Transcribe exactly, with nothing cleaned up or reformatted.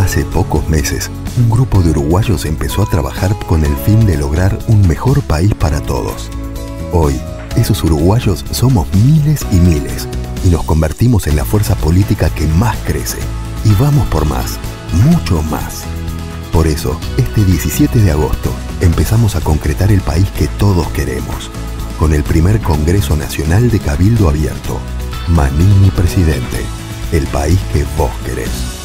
Hace pocos meses, un grupo de uruguayos empezó a trabajar con el fin de lograr un mejor país para todos. Hoy, esos uruguayos somos miles y miles, y nos convertimos en la fuerza política que más crece. Y vamos por más, mucho más. Por eso, este diecisiete de agosto, empezamos a concretar el país que todos queremos, con el primer Congreso Nacional de Cabildo Abierto. Manini presidente, el país que vos querés.